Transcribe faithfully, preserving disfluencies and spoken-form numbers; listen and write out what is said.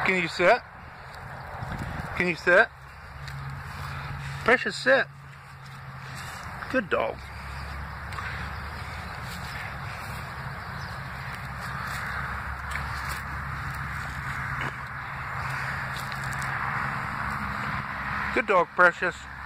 Can you sit? Can you sit? Precious, sit. Good dog. Good dog, Precious.